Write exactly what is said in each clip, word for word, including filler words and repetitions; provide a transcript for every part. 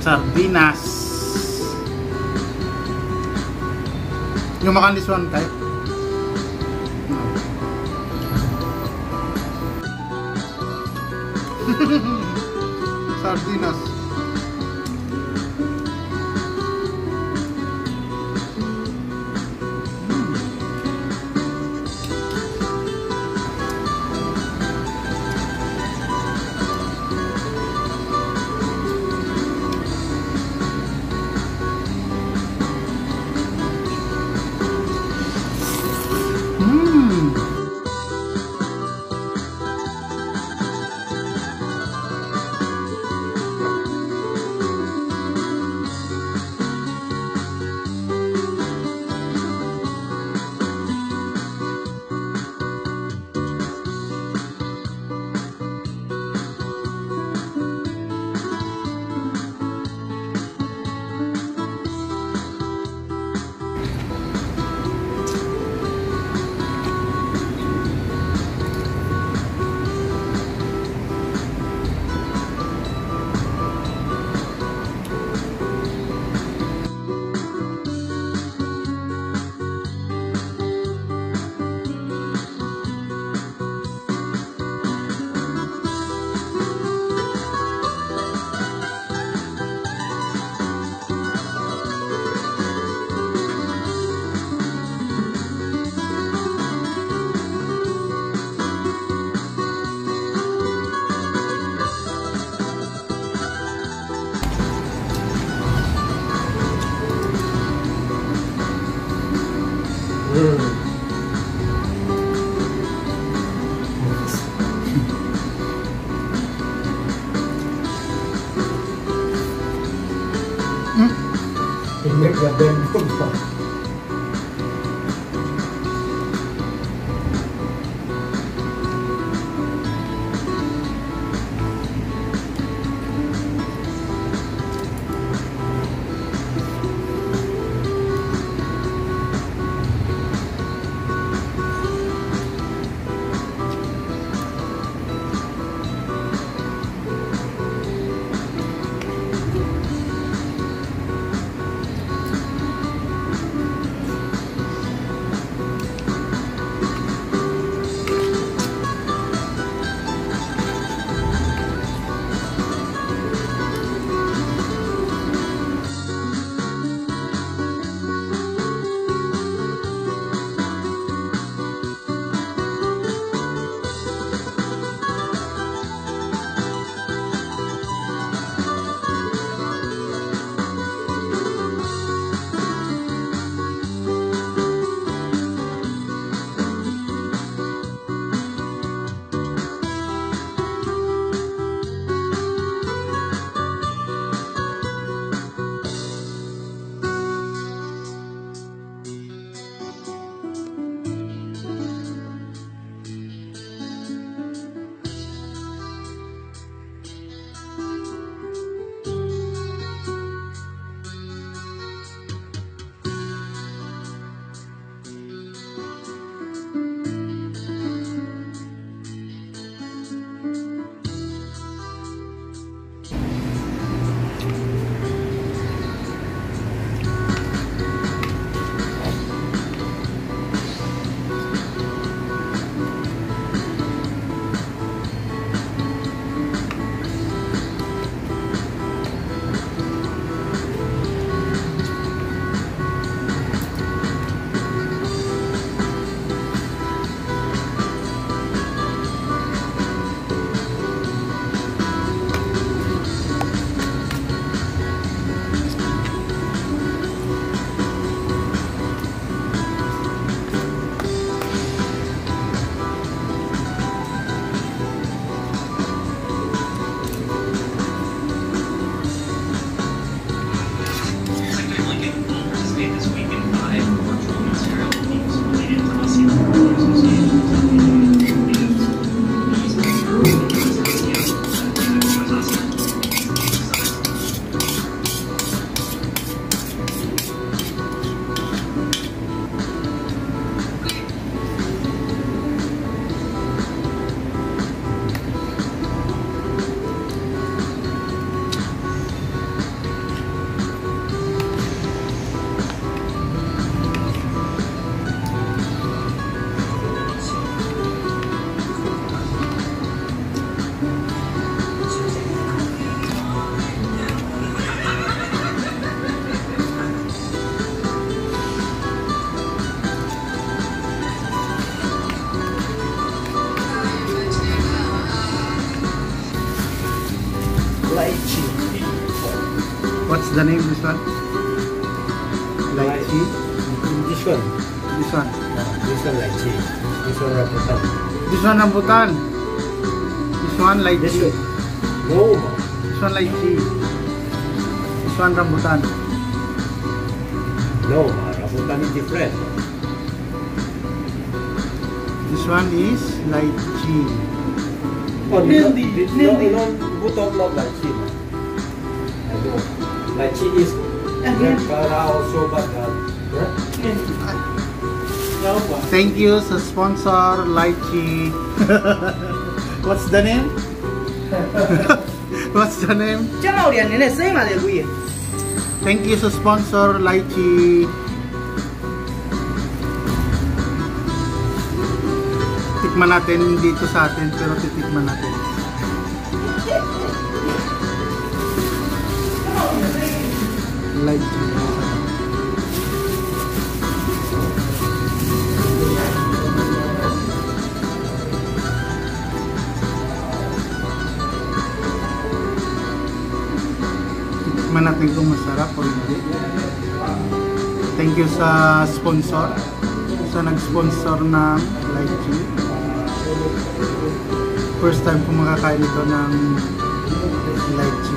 sardinas. You makan this one, Kai? Sardinas. Ini gaben pun. the name this one? Lychee. This one. This one. This one lychee. This one rambutan. This one rambutan. This one This lychee. one. No. This one lychee. This one rambutan. No, rambutan is different. This one is lychee. Oh, no, no, no, buto not lychee. I know. Lychee is red color also, but uh, Thank you sa sponsor Lychee. What's the name? What's the name? Thank you sa sponsor Lychee. Tikman natin dito sa atin, pero titikman natin. Lychee. Tikman natin kung masarap o hindi. Thank you sa sponsor, sa nag-sponsor ng Lychee. First time ko makakain ito ng Lychee.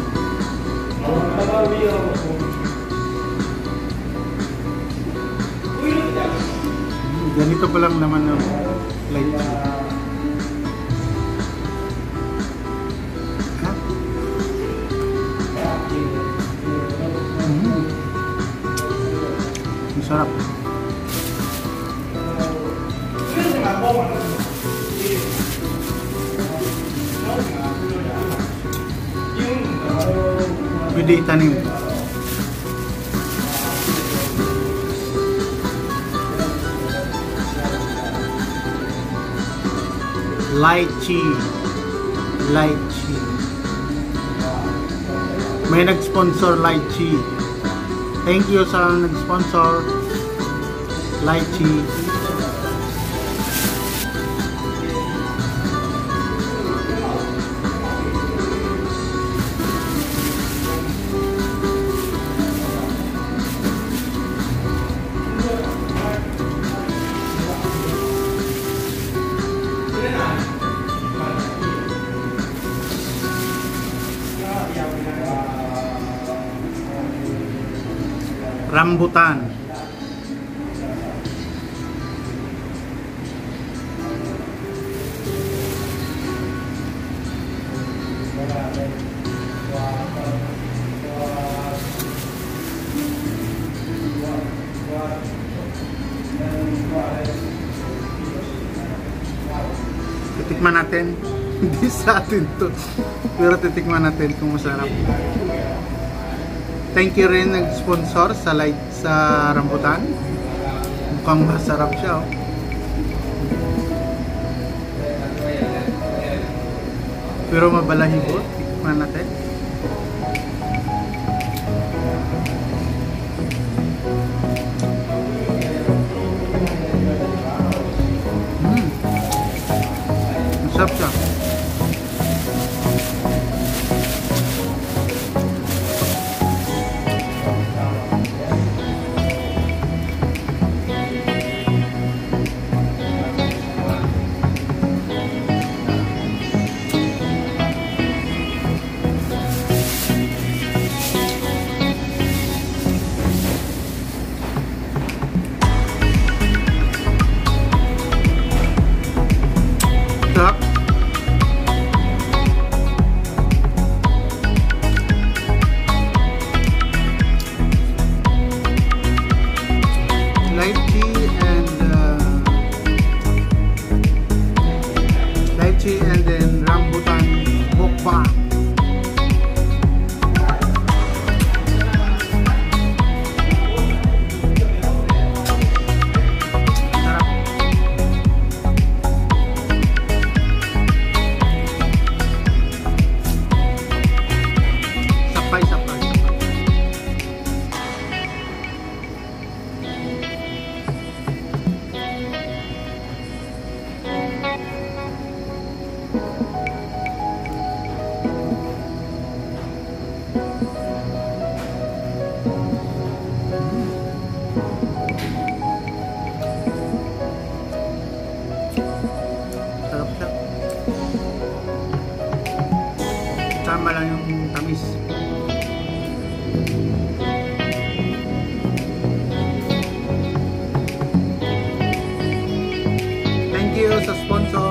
Ganito pa lang naman ng Lychee. Ha? Mm. Masarap. Pwede itanim. Lychee. Lychee. May nag-sponsor Lychee. Thank you sa nag-sponsor Lychee. Rambutan. Titikman natin. Hindi sa atin to. Pero titikman natin kung masarap. Thank you rin nag-sponsor sa light sa rambutan. Mukhang masarap siya, oh. Pero mabalahibo. Tikman natin. Mm. Masarap siya. Sarap. tama lang yung tamis. Thank you sa sponsor.